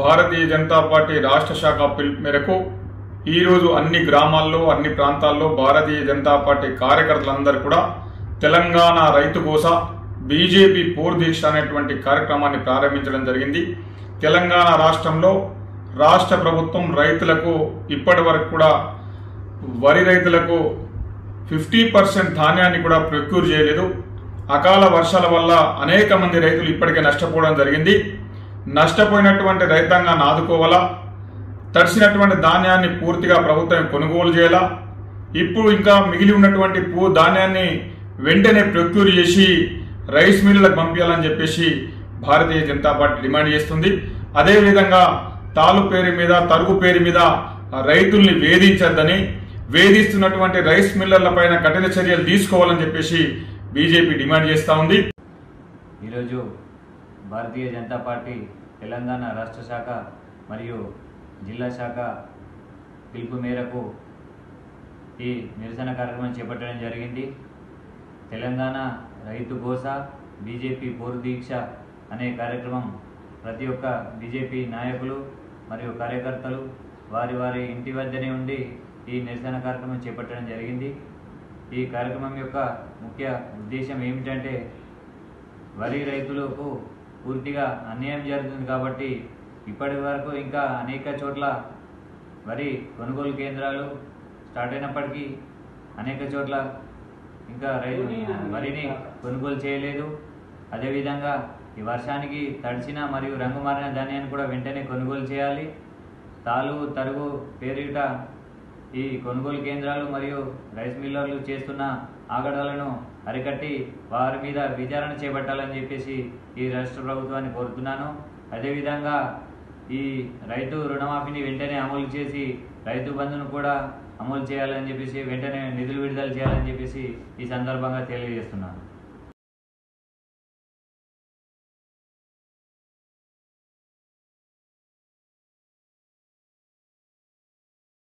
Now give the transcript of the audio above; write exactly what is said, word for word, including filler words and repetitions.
Bharatiya Janata party రాష్ట్ర శాఖ పిలుపు మేరకు ఈరోజు అన్ని గ్రామాల్లో అన్ని ప్రాంతాల్లో భారతీయ జనతా పార్టీ కార్యకర్తలందరూ కూడా తెలంగాణ రైతు కోస బీజేపీ పోర్ దీక్ష అనేటువంటి కార్యక్రమాన్ని ప్రారంభించడం జరిగింది. తెలంగాణ రాష్ట్రంలో రాష్ట్ర ప్రభుత్వం రైతులకు ఇప్పటి వరకు కూడా వరి రైతులకు ఫిఫ్టీ పర్సెంట్ ధాన్యాన్ని కూడా ప్రొక్యూర్ చేయలేదు. అకాల వర్షాల వల్ల అనేక మంది రైతులు ఇప్పటికే నష్టపోవడం జరిగింది. నష్టపోయినటువంటి రైతాంగాన్ని ఆదుకోవాలా, తడిసినటువంటి ధాన్యాన్ని పూర్తిగా ప్రభుత్వం కొనుగోలు చేయాలా, ఇప్పుడు ఇంకా మిగిలి ఉన్నటువంటి పూ ధాన్యాన్ని వెంటనే ప్రొక్యూర్ చేసి రైస్ మిల్లులకు పంపించాలని చెప్పేసి భారతీయ జనతా పార్టీ డిమాండ్ చేస్తుంది. అదేవిధంగా తాలు పేరు మీద తరుగు పేరు మీద రైతుల్ని వేధించద్దని, వేధిస్తున్నటువంటి రైస్ మిల్లర్ల పైన కఠిన చర్యలు తీసుకోవాలని చెప్పేసి బీజేపీ డిమాండ్ చేస్తూ ఉంది. ఈరోజు భారతీయ జనతా పార్టీ తెలంగాణ రాష్ట్ర శాఖ మరియు జిల్లా శాఖ పిలుపు మేరకు ఈ నిరసన కార్యక్రమం చేపట్టడం జరిగింది. తెలంగాణ రైతు గోస బీజేపీ పోరు దీక్ష అనే కార్యక్రమం ప్రతి ఒక్క బీజేపీ నాయకులు మరియు కార్యకర్తలు వారి వారి ఇంటి వద్దనే ఉండి ఈ నిరసన కార్యక్రమం చేపట్టడం జరిగింది. ఈ కార్యక్రమం యొక్క ముఖ్య ఉద్దేశం ఏమిటంటే, వరి రైతులకు పూర్తిగా అన్యాయం జరుగుతుంది కాబట్టి ఇప్పటి వరకు ఇంకా అనేక చోట్ల వరి కొనుగోలు కేంద్రాలు స్టార్ట్ అయినప్పటికీ అనేక చోట్ల ఇంకా రైతు వరిని కొనుగోలు చేయలేదు. అదేవిధంగా ఈ వర్షానికి తడిసిన మరియు రంగు మారిన ధాన్యాన్ని కూడా వెంటనే కొనుగోలు చేయాలి. తాలు తరుగు పేరిట ఈ కొనుగోలు కేంద్రాలు మరియు రైస్ మిల్లర్లు చేస్తున్న ఆగడాలను అరికట్టి వారి మీద విచారణ చేపట్టాలని చెప్పేసి ఈ రాష్ట్ర ప్రభుత్వాన్ని కోరుతున్నాను. అదేవిధంగా ఈ రైతు రుణమాఫీని వెంటనే అమలు చేసి రైతు బంధును కూడా అమలు చేయాలని చెప్పేసి వెంటనే నిధులు విడుదల చేయాలని చెప్పేసి ఈ సందర్భంగా తెలియజేస్తున్నాను.